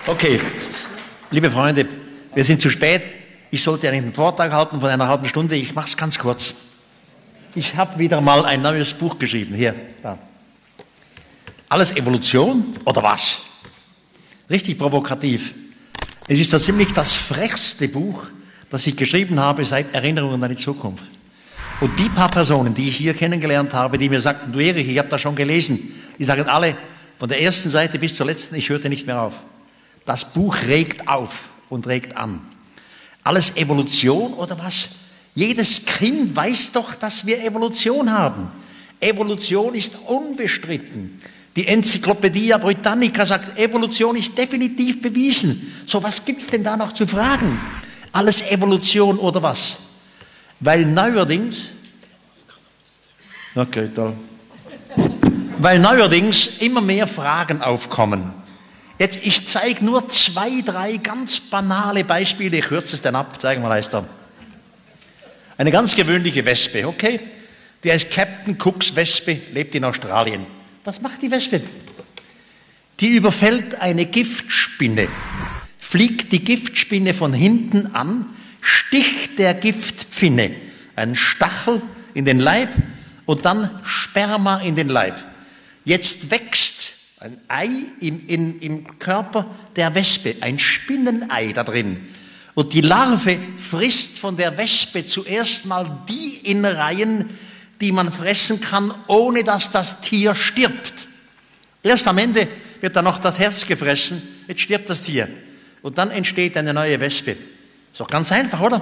Okay, liebe Freunde, wir sind zu spät. Ich sollte einen Vortrag halten von einer halben Stunde. Ich mache es ganz kurz. Ich habe wieder mal ein neues Buch geschrieben. Hier, da. Alles Evolution oder was? Richtig provokativ. Es ist so ziemlich das frechste Buch, das ich geschrieben habe seit Erinnerungen an die Zukunft. Und die paar Personen, die ich hier kennengelernt habe, die mir sagten, du Erich, ich habe das schon gelesen, die sagen alle, von der ersten Seite bis zur letzten, ich hörte nicht mehr auf. Das Buch regt auf und regt an. Alles Evolution oder was? Jedes Kind weiß doch, dass wir Evolution haben. Evolution ist unbestritten. Die Enzyklopädie Britannica sagt, Evolution ist definitiv bewiesen. So, was gibt's denn da noch zu fragen? Alles Evolution oder was? Weil neuerdings immer mehr Fragen aufkommen. Jetzt, ich zeige nur 2, 3 ganz banale Beispiele, ich kürze es dann ab, zeigen wir Leister. Eine ganz gewöhnliche Wespe, okay? Die heißt Captain Cooks Wespe, lebt in Australien. Was macht die Wespe? Die überfällt eine Giftspinne, fliegt die Giftspinne von hinten an, sticht der Giftpfinne einen Stachel in den Leib und dann Sperma in den Leib. Jetzt wächst ein Ei im Körper der Wespe, ein Spinnenei da drin. Und die Larve frisst von der Wespe zuerst mal die Innereien, die man fressen kann, ohne dass das Tier stirbt. Erst am Ende wird dann noch das Herz gefressen, jetzt stirbt das Tier. Und dann entsteht eine neue Wespe. Ist doch ganz einfach, oder?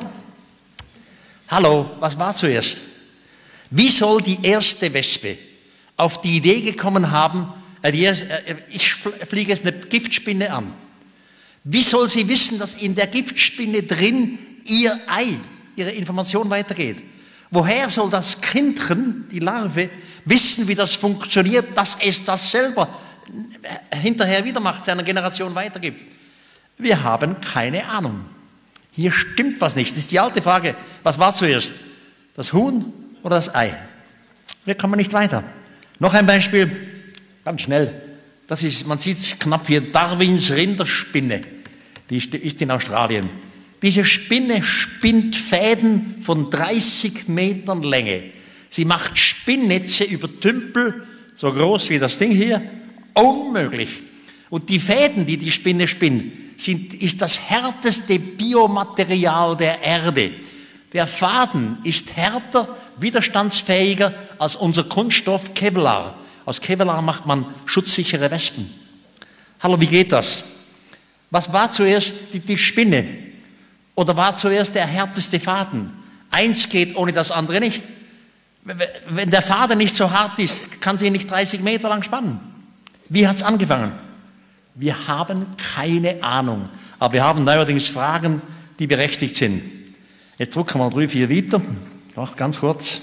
Hallo, was war zuerst? Wie soll die erste Wespe auf die Idee gekommen haben, ich fliege jetzt eine Giftspinne an. Wie soll sie wissen, dass in der Giftspinne drin ihr Ei, ihre Information weitergeht? Woher soll das Kindchen, die Larve, wissen, wie das funktioniert, dass es das selber hinterher wieder macht, seiner Generation weitergibt? Wir haben keine Ahnung. Hier stimmt was nicht. Das ist die alte Frage. Was war zuerst? Das Huhn oder das Ei? Wir kommen nicht weiter. Noch ein Beispiel, ganz schnell. Das ist, man sieht es knapp hier, Darwins Rinderspinne. Die ist in Australien. Diese Spinne spinnt Fäden von 30 Metern Länge. Sie macht Spinnnetze über Tümpel, so groß wie das Ding hier, unmöglich. Und die Fäden, die die Spinne spinnt, ist das härteste Biomaterial der Erde. Der Faden ist härter, widerstandsfähiger als unser Kunststoff Kevlar. Aus Kevlar macht man schutzsichere Wespen. Hallo, wie geht das? Was war zuerst die Spinne? Oder war zuerst der härteste Faden? Eins geht ohne das andere nicht. Wenn der Faden nicht so hart ist, kann sie ihn nicht 30 Meter lang spannen. Wie hat's angefangen? Wir haben keine Ahnung. Aber wir haben neuerdings Fragen, die berechtigt sind. Jetzt drücken wir 3, 4 weiter. Ich mache ganz kurz.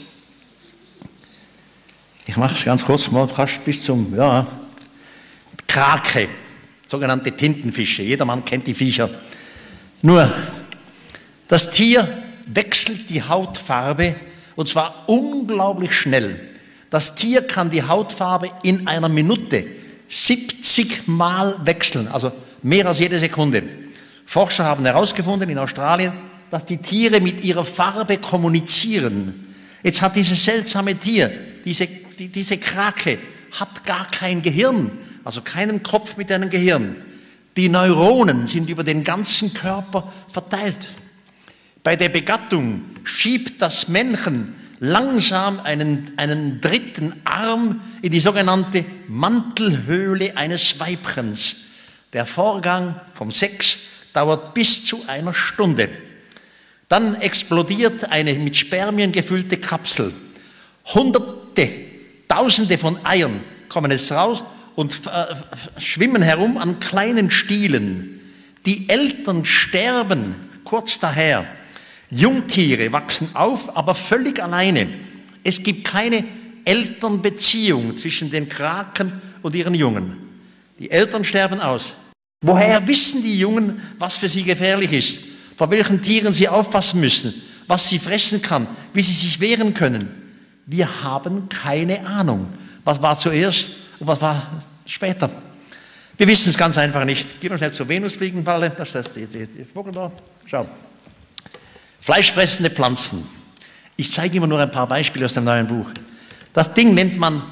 Mal fast bis zum, Krake, sogenannte Tintenfische. Jedermann kennt die Viecher. Nur, das Tier wechselt die Hautfarbe und zwar unglaublich schnell. Das Tier kann die Hautfarbe in einer Minute 70 Mal wechseln, also mehr als jede Sekunde. Forscher haben herausgefunden in Australien, dass die Tiere mit ihrer Farbe kommunizieren. Jetzt hat dieses seltsame Tier, diese Krake, hat gar kein Gehirn, also keinen Kopf mit einem Gehirn. Die Neuronen sind über den ganzen Körper verteilt. Bei der Begattung schiebt das Männchen langsam einen dritten Arm in die sogenannte Mantelhöhle eines Weibchens. Der Vorgang vom Sex dauert bis zu 1 Stunde. Dann explodiert eine mit Spermien gefüllte Kapsel. Hunderte, Tausende von Eiern kommen jetzt raus und schwimmen herum an kleinen Stielen. Die Eltern sterben kurz daher. Jungtiere wachsen auf, aber völlig alleine. Es gibt keine Elternbeziehung zwischen den Kraken und ihren Jungen. Die Eltern sterben aus. Woher wissen die Jungen, was für sie gefährlich ist? Vor welchen Tieren sie aufpassen müssen? Was sie fressen kann? Wie sie sich wehren können? Wir haben keine Ahnung. Was war zuerst und was war später? Wir wissen es ganz einfach nicht. Gehen wir schnell zur Venusfliegenfalle. Das ist die Vogel da. Schau. Fleischfressende Pflanzen. Ich zeige immer nur ein paar Beispiele aus dem neuen Buch. Das Ding nennt man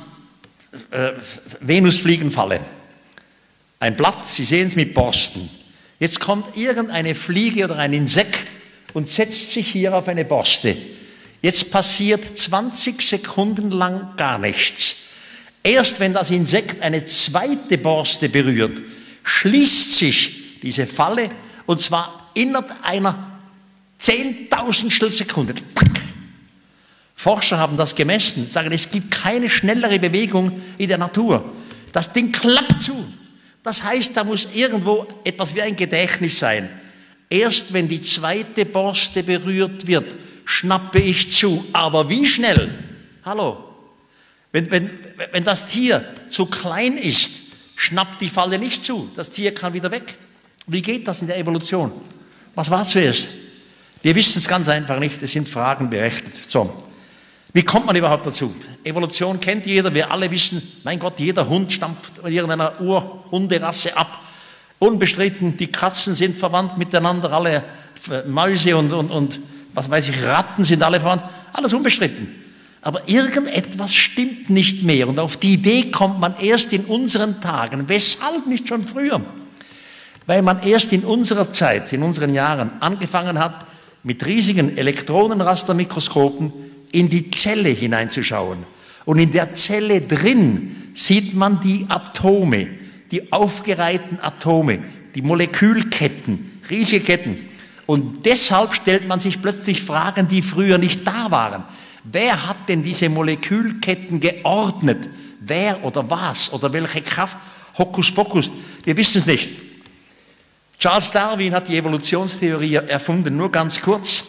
Venusfliegenfalle. Ein Blatt, Sie sehen es mit Borsten. Jetzt kommt irgendeine Fliege oder ein Insekt und setzt sich hier auf eine Borste. Jetzt passiert 20 Sekunden lang gar nichts. Erst wenn das Insekt eine zweite Borste berührt, schließt sich diese Falle, und zwar innerhalb einer 10.000stel Sekunde. Forscher haben das gemessen, sagen, es gibt keine schnellere Bewegung in der Natur. Das Ding klappt zu. Das heißt, da muss irgendwo etwas wie ein Gedächtnis sein. Erst wenn die zweite Borste berührt wird, schnappe ich zu. Aber wie schnell? Hallo? Wenn das Tier zu klein ist, schnappt die Falle nicht zu. Das Tier kann wieder weg. Wie geht das in der Evolution? Was war zuerst? Wir wissen es ganz einfach nicht. Es sind Fragen berechtigt. So. Wie kommt man überhaupt dazu? Evolution kennt jeder. Wir alle wissen, mein Gott, jeder Hund stammt von irgendeiner Urhunderasse ab. Unbestritten, die Katzen sind verwandt miteinander, alle Mäuse und was weiß ich, Ratten sind alle verwandt. Alles unbestritten. Aber irgendetwas stimmt nicht mehr. Und auf die Idee kommt man erst in unseren Tagen. Weshalb nicht schon früher? Weil man erst in unserer Zeit, in unseren Jahren angefangen hat, mit riesigen Elektronenrastermikroskopen in die Zelle hineinzuschauen. Und in der Zelle drin sieht man die Atome, die aufgereihten Atome, die Molekülketten, riesige Ketten. Und deshalb stellt man sich plötzlich Fragen, die früher nicht da waren. Wer hat denn diese Molekülketten geordnet? Wer oder was oder welche Kraft? Hokuspokus, wir wissen es nicht. Charles Darwin hat die Evolutionstheorie erfunden, nur ganz kurz.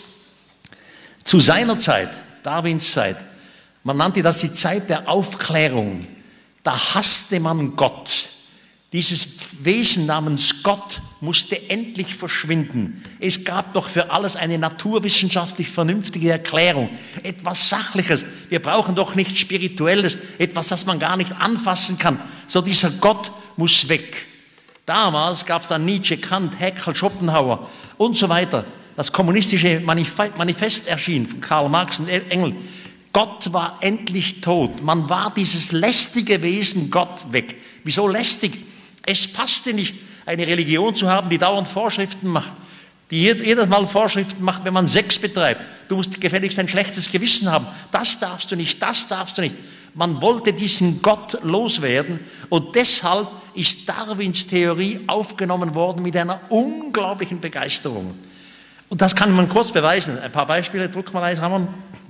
Zu seiner Zeit, Darwins Zeit, man nannte das die Zeit der Aufklärung, da hasste man Gott. Dieses Wesen namens Gott musste endlich verschwinden. Es gab doch für alles eine naturwissenschaftlich vernünftige Erklärung, etwas Sachliches. Wir brauchen doch nichts Spirituelles, etwas, das man gar nicht anfassen kann. So dieser Gott muss weg. Damals gab es dann Nietzsche, Kant, Haeckel, Schopenhauer und so weiter. Das kommunistische Manifest erschien von Karl Marx und Engels. Gott war endlich tot. Man war dieses lästige Wesen Gott weg. Wieso lästig? Es passte nicht, eine Religion zu haben, die dauernd Vorschriften macht, die jedes Mal Vorschriften macht, wenn man Sex betreibt. Du musst gefälligst ein schlechtes Gewissen haben. Das darfst du nicht, das darfst du nicht. Man wollte diesen Gott loswerden und deshalb ist Darwins Theorie aufgenommen worden mit einer unglaublichen Begeisterung. Und das kann man kurz beweisen. Ein paar Beispiele, druck mal eins, Ramon.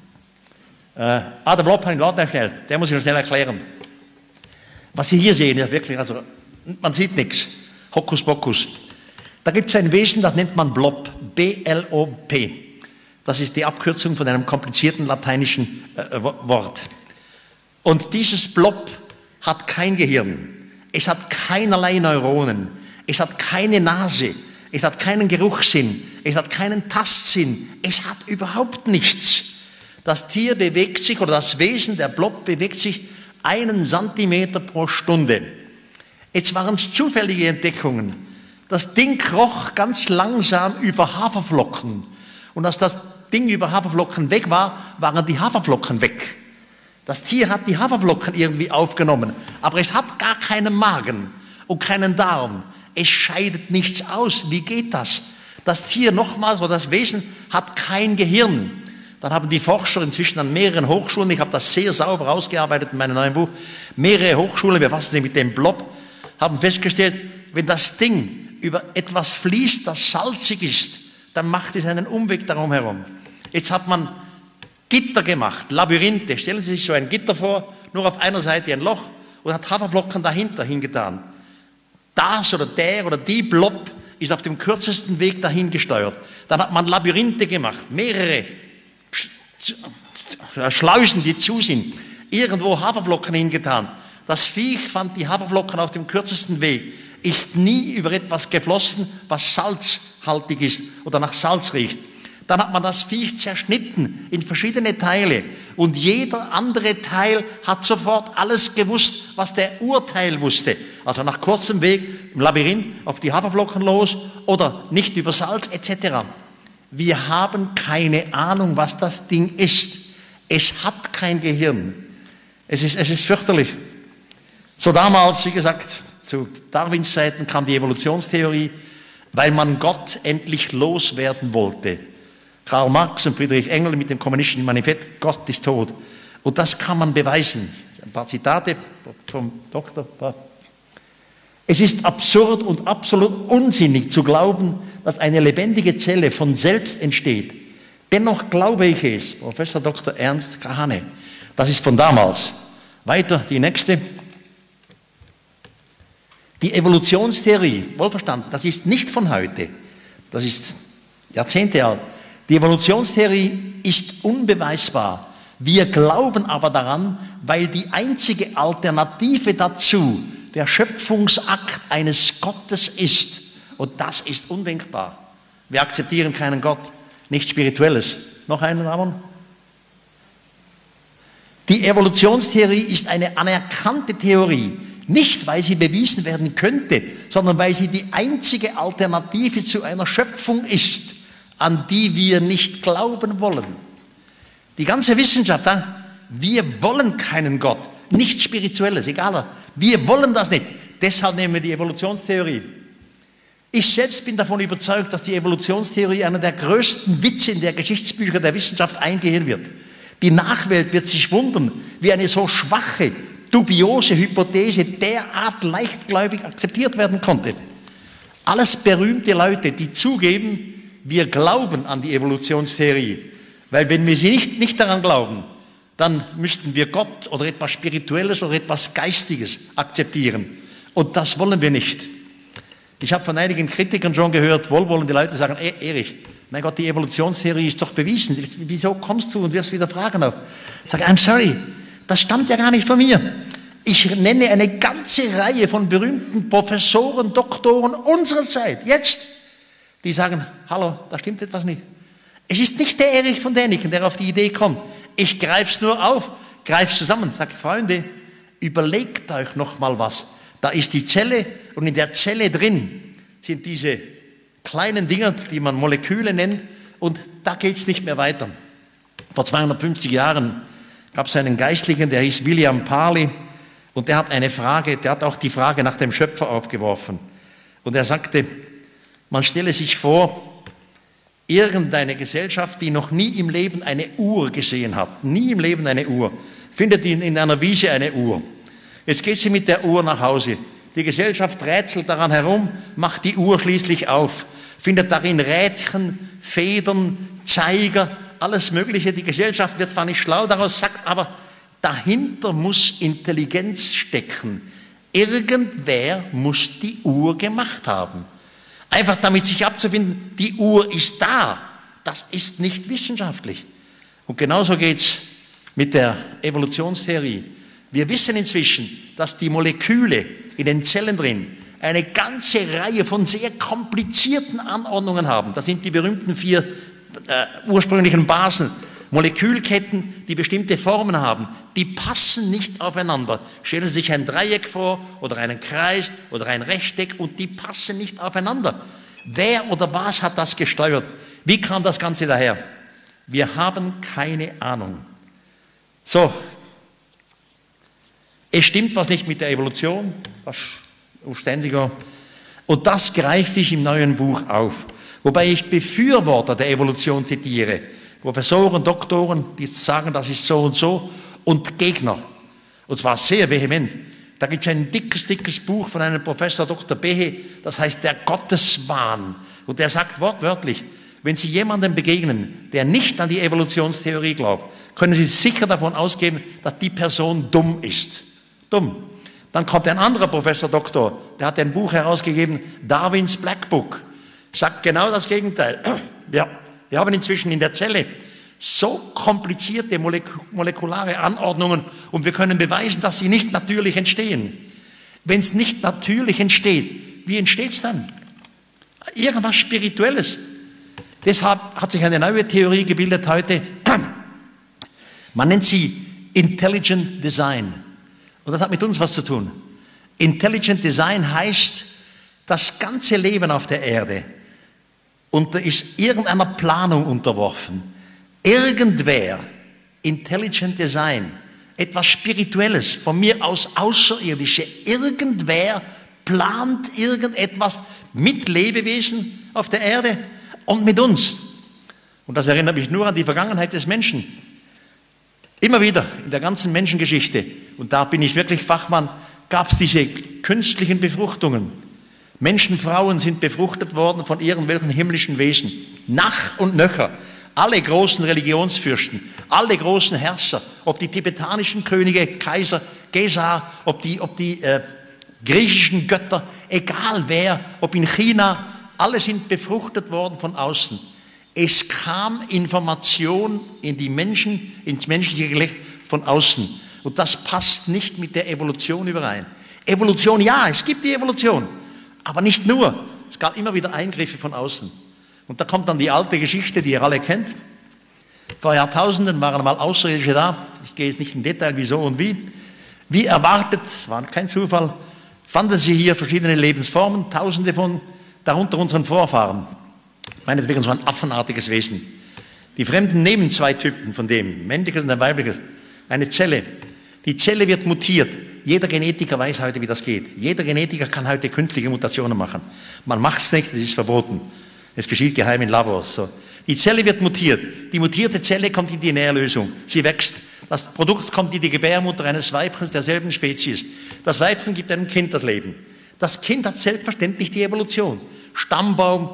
Der Blob hat ihn laut erstellt, der muss ich noch schnell erklären. Was Sie hier sehen, ist wirklich, also man sieht nichts. Hokuspokus. Da gibt es ein Wesen, das nennt man Blob. B-L-O-P. Das ist die Abkürzung von einem komplizierten lateinischen Wort. Und dieses Blob hat kein Gehirn. Es hat keinerlei Neuronen. Es hat keine Nase. Es hat keinen Geruchssinn. Es hat keinen Tastsinn. Es hat überhaupt nichts. Das Tier bewegt sich, oder das Wesen, der Blob, bewegt sich 1 Zentimeter pro Stunde. Jetzt waren es zufällige Entdeckungen. Das Ding kroch ganz langsam über Haferflocken. Und als das Ding über Haferflocken weg war, waren die Haferflocken weg. Das Tier hat die Haferflocken irgendwie aufgenommen, aber es hat gar keinen Magen und keinen Darm. Es scheidet nichts aus. Wie geht das? Das Tier nochmals, oder das Wesen, hat kein Gehirn. Dann haben die Forscher inzwischen an mehreren Hochschulen, ich habe das sehr sauber ausgearbeitet in meinem neuen Buch, mehrere Hochschulen befassen sich mit dem Blob, haben festgestellt, wenn das Ding über etwas fließt, das salzig ist, dann macht es einen Umweg darum herum. Jetzt hat man Gitter gemacht, Labyrinthe. Stellen Sie sich so ein Gitter vor, nur auf einer Seite ein Loch und hat Haferflocken dahinter hingetan. Das oder der oder die Blob ist auf dem kürzesten Weg dahin gesteuert. Dann hat man Labyrinthe gemacht, mehrere Schleusen, die zu sind, irgendwo Haferflocken hingetan. Das Viech fand die Haferflocken auf dem kürzesten Weg, ist nie über etwas geflossen, was salzhaltig ist oder nach Salz riecht. Dann hat man das Viech zerschnitten in verschiedene Teile und jeder andere Teil hat sofort alles gewusst, was der Urteil wusste. Also nach kurzem Weg im Labyrinth auf die Haferflocken los oder nicht über Salz etc. Wir haben keine Ahnung, was das Ding ist. Es hat kein Gehirn. Es ist fürchterlich. So damals, wie gesagt, zu Darwins Zeiten kam die Evolutionstheorie, weil man Gott endlich loswerden wollte. Karl Marx und Friedrich Engels mit dem Kommunistischen Manifest, Gott ist tot. Und das kann man beweisen. Ein paar Zitate vom Doktor. Es ist absurd und absolut unsinnig zu glauben, dass eine lebendige Zelle von selbst entsteht. Dennoch glaube ich es, Professor Dr. Ernst Kahane. Das ist von damals. Weiter, die nächste. Die Evolutionstheorie, wohlverstanden, das ist nicht von heute. Das ist Jahrzehnte alt. Die Evolutionstheorie ist unbeweisbar. Wir glauben aber daran, weil die einzige Alternative dazu der Schöpfungsakt eines Gottes ist. Und das ist undenkbar. Wir akzeptieren keinen Gott, nichts Spirituelles. Noch einen Namen? Die Evolutionstheorie ist eine anerkannte Theorie. Nicht, weil sie bewiesen werden könnte, sondern weil sie die einzige Alternative zu einer Schöpfung ist, an die wir nicht glauben wollen. Die ganze Wissenschaft, wir wollen keinen Gott, nichts Spirituelles, egal was. Wir wollen das nicht. Deshalb nehmen wir die Evolutionstheorie. Ich selbst bin davon überzeugt, dass die Evolutionstheorie einer der größten Witze in der Geschichtsbücher der Wissenschaft eingehen wird. Die Nachwelt wird sich wundern, wie eine so schwache, dubiose Hypothese derart leichtgläubig akzeptiert werden konnte. Alles berühmte Leute, die zugeben, wir glauben an die Evolutionstheorie, weil wenn wir sie nicht daran glauben, dann müssten wir Gott oder etwas Spirituelles oder etwas Geistiges akzeptieren. Und das wollen wir nicht. Ich habe von einigen Kritikern schon gehört, wohlwollende Leute sagen, Erich, mein Gott, die Evolutionstheorie ist doch bewiesen. Wieso kommst du und wirst wieder Fragen auf? Ich sage, I'm sorry, das stammt ja gar nicht von mir. Ich nenne eine ganze Reihe von berühmten Professoren, Doktoren unserer Zeit, jetzt, die sagen, hallo, da stimmt etwas nicht. Es ist nicht der Erich von Däniken, der auf die Idee kommt. Ich greife es nur auf, greife es zusammen. Sag, Freunde, überlegt euch noch mal was. Da ist die Zelle und in der Zelle drin sind diese kleinen Dinger, die man Moleküle nennt, und da geht es nicht mehr weiter. Vor 250 Jahren gab es einen Geistlichen, der hieß William Parley, und der hat auch die Frage nach dem Schöpfer aufgeworfen. Und er sagte, man stelle sich vor, irgendeine Gesellschaft, die noch nie im Leben eine Uhr gesehen hat, nie im Leben eine Uhr, findet in einer Wiese eine Uhr. Jetzt geht sie mit der Uhr nach Hause. Die Gesellschaft rätselt daran herum, macht die Uhr schließlich auf, findet darin Rädchen, Federn, Zeiger, alles Mögliche. Die Gesellschaft wird zwar nicht schlau daraus, sagt aber, dahinter muss Intelligenz stecken. Irgendwer muss die Uhr gemacht haben. Einfach damit sich abzufinden, die Uhr ist da. Das ist nicht wissenschaftlich. Und genauso geht's mit der Evolutionstheorie. Wir wissen inzwischen, dass die Moleküle in den Zellen drin eine ganze Reihe von sehr komplizierten Anordnungen haben. Das sind die berühmten 4 ursprünglichen Basen. Molekülketten, die bestimmte Formen haben, die passen nicht aufeinander. Stellen Sie sich ein Dreieck vor oder einen Kreis oder ein Rechteck und die passen nicht aufeinander. Wer oder was hat das gesteuert? Wie kam das Ganze daher? Wir haben keine Ahnung. So, es stimmt was nicht mit der Evolution, was ständiger. Und das greife ich im neuen Buch auf. Wobei ich Befürworter der Evolution zitiere. Professoren, Doktoren, die sagen, das ist so, und Gegner. Und zwar sehr vehement. Da gibt es ein dickes Buch von einem Professor Dr. Behe, das heißt der Gotteswahn. Und der sagt wortwörtlich, wenn Sie jemandem begegnen, der nicht an die Evolutionstheorie glaubt, können Sie sicher davon ausgehen, dass die Person dumm ist. Dumm. Dann kommt ein anderer Professor Doktor, der hat ein Buch herausgegeben, Darwins Black Book, sagt genau das Gegenteil. Ja, wir haben inzwischen in der Zelle so komplizierte molekulare Anordnungen und wir können beweisen, dass sie nicht natürlich entstehen. Wenn es nicht natürlich entsteht, wie entsteht es dann? Irgendwas Spirituelles. Deshalb hat sich eine neue Theorie gebildet heute. Man nennt sie Intelligent Design. Und das hat mit uns was zu tun. Intelligent Design heißt, das ganze Leben auf der Erde ist irgendeiner Planung unterworfen. Irgendwer, Intelligent Design, etwas Spirituelles, von mir aus Außerirdische, irgendwer plant irgendetwas mit Lebewesen auf der Erde und mit uns. Und das erinnert mich nur an die Vergangenheit des Menschen. Immer wieder in der ganzen Menschengeschichte, und da bin ich wirklich Fachmann, gab es diese künstlichen Befruchtungen. Menschen, Frauen sind befruchtet worden von irgendwelchen himmlischen Wesen. Nach und nöcher. Alle großen Religionsfürsten, alle großen Herrscher, ob die tibetanischen Könige, Kaiser, Gesar, ob die griechischen Götter, egal wer, ob in China, alle sind befruchtet worden von außen. Es kam Information in die Menschen, ins menschliche Geschlecht von außen. Und das passt nicht mit der Evolution überein. Evolution, ja, es gibt die Evolution. Aber nicht nur. Es gab immer wieder Eingriffe von außen. Und da kommt dann die alte Geschichte, die ihr alle kennt. Vor Jahrtausenden waren mal Außerirdische da. Ich gehe jetzt nicht in Detail, wieso und wie. Wie erwartet, es war kein Zufall, fanden sie hier verschiedene Lebensformen, Tausende von, darunter unseren Vorfahren. Meinetwegen so ein affenartiges Wesen. Die Fremden nehmen zwei Typen von dem, männliches und ein weibliches, eine Zelle. Die Zelle wird mutiert. Jeder Genetiker weiß heute, wie das geht. Jeder Genetiker kann heute künstliche Mutationen machen. Man macht es nicht, das ist verboten. Es geschieht geheim in Labors. So. Die Zelle wird mutiert. Die mutierte Zelle kommt in die Nährlösung. Sie wächst. Das Produkt kommt in die Gebärmutter eines Weibchens derselben Spezies. Das Weibchen gibt einem Kind das Leben. Das Kind hat selbstverständlich die Evolution. Stammbaum,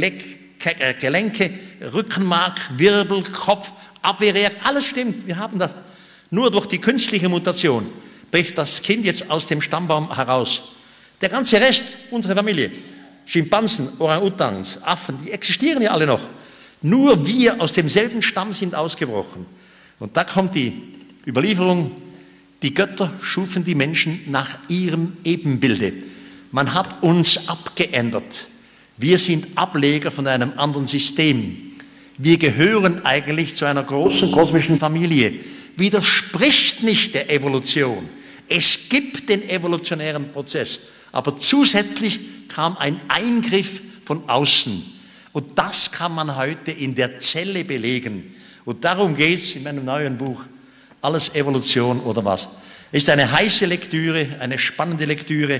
Gelenke, Rückenmark, Wirbel, Kopf, Abwehrreaktion, alles stimmt. Wir haben das. Nur durch die künstliche Mutation bricht das Kind jetzt aus dem Stammbaum heraus. Der ganze Rest, unsere Familie, Schimpansen, Orang-Utans, Affen, die existieren ja alle noch. Nur wir aus demselben Stamm sind ausgebrochen. Und da kommt die Überlieferung, die Götter schufen die Menschen nach ihrem Ebenbilde. Man hat uns abgeändert. Wir sind Ableger von einem anderen System. Wir gehören eigentlich zu einer großen kosmischen Familie. Widerspricht nicht der Evolution. Es gibt den evolutionären Prozess, aber zusätzlich kam ein Eingriff von außen. Und das kann man heute in der Zelle belegen. Und darum geht es in meinem neuen Buch, Alles Evolution oder was. Es ist eine heiße Lektüre, eine spannende Lektüre.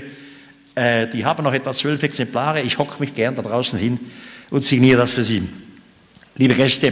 Die haben noch etwa 12 Exemplare. Ich hocke mich gern da draußen hin und signiere das für Sie. Liebe Gäste,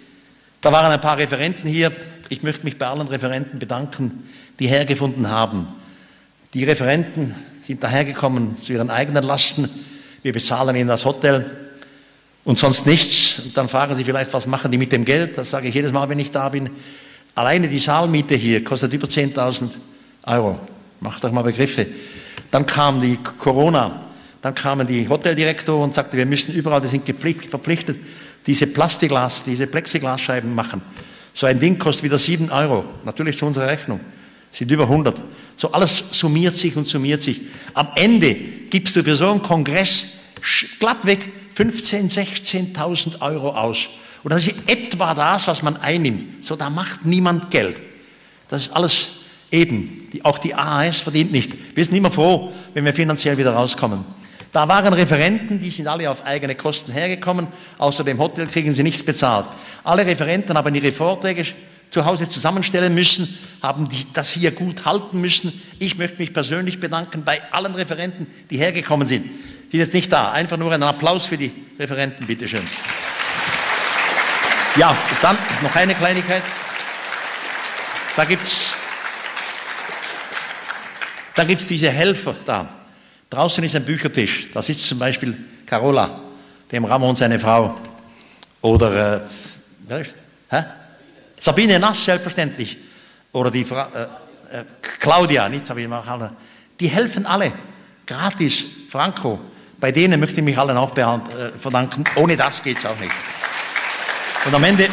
da waren ein paar Referenten hier. Ich möchte mich bei allen Referenten bedanken, die hergefunden haben. Die Referenten sind dahergekommen zu ihren eigenen Lasten. Wir bezahlen ihnen das Hotel und sonst nichts. Und dann fragen Sie vielleicht, was machen die mit dem Geld? Das sage ich jedes Mal, wenn ich da bin. Alleine die Saalmiete hier kostet über 10.000 Euro. Macht euch mal Begriffe. Dann kam die Corona. Dann kamen die Hoteldirektoren und sagten, wir müssen überall, wir sind verpflichtet, diese Plexiglasscheiben machen. So ein Ding kostet wieder 7 Euro. Natürlich zu unserer Rechnung. Sind über 100. So alles summiert sich und summiert sich. Am Ende gibst du für so einen Kongress glattweg 15.000, 16.000 Euro aus. Und das ist etwa das, was man einnimmt. So, da macht niemand Geld. Das ist alles eben. Auch die AAS verdient nicht. Wir sind immer froh, wenn wir finanziell wieder rauskommen. Da waren Referenten, die sind alle auf eigene Kosten hergekommen. Außer dem Hotel kriegen sie nichts bezahlt. Alle Referenten haben ihre Vorträge zu Hause zusammenstellen müssen, haben das hier gut halten müssen. Ich möchte mich persönlich bedanken bei allen Referenten, die hergekommen sind. Die sind jetzt nicht da. Einfach nur einen Applaus für die Referenten, bitteschön. Ja, dann noch eine Kleinigkeit. Da gibt's diese Helfer da. Draußen ist ein Büchertisch. Da sitzt zum Beispiel Carola, dem Ramon seine Frau. Oder Sabine Nass, selbstverständlich. Oder die Claudia, nicht Sabine, die helfen alle. Gratis, Franco. Bei denen möchte ich mich allen auch verdanken. Ohne das geht's auch nicht. Und am Ende...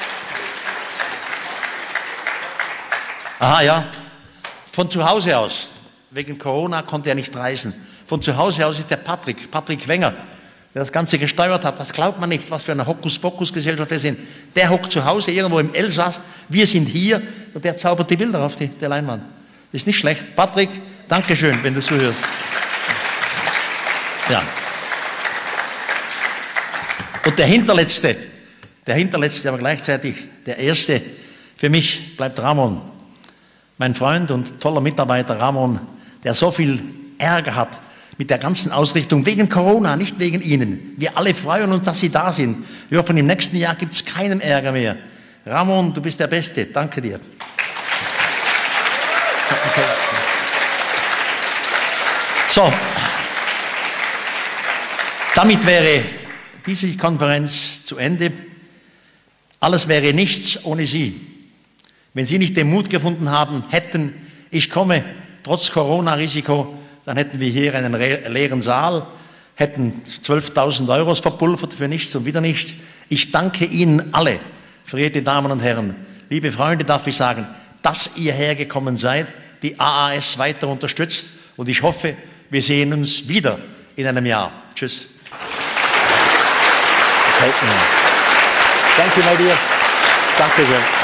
Aha, ja. Von zu Hause aus. Wegen Corona konnte er nicht reisen. Von zu Hause aus ist der Patrick Wenger, der das Ganze gesteuert hat. Das glaubt man nicht, was für eine Hokuspokus-Gesellschaft wir sind. Der hockt zu Hause irgendwo im Elsass, wir sind hier und der zaubert die Bilder auf der Leinwand. Ist nicht schlecht. Patrick, danke schön, wenn du zuhörst. Ja. Und der Hinterletzte, aber gleichzeitig der Erste für mich bleibt Ramon. Mein Freund und toller Mitarbeiter Ramon, der so viel Ärger hat mit der ganzen Ausrichtung, wegen Corona, nicht wegen Ihnen. Wir alle freuen uns, dass Sie da sind. Wir hoffen, im nächsten Jahr gibt es keinen Ärger mehr. Ramon, du bist der Beste. Danke dir. So, damit wäre diese Konferenz zu Ende. Alles wäre nichts ohne Sie. Wenn Sie nicht den Mut gefunden haben, hätten, ich komme trotz Corona-Risiko, dann hätten wir hier einen leeren Saal, hätten 12.000 € verpulvert für nichts und wieder nichts. Ich danke Ihnen alle, verehrte Damen und Herren, liebe Freunde, darf ich sagen, dass ihr hergekommen seid, die AAS weiter unterstützt und ich hoffe, wir sehen uns wieder in einem Jahr. Tschüss. Thank you, my dear. Danke sehr.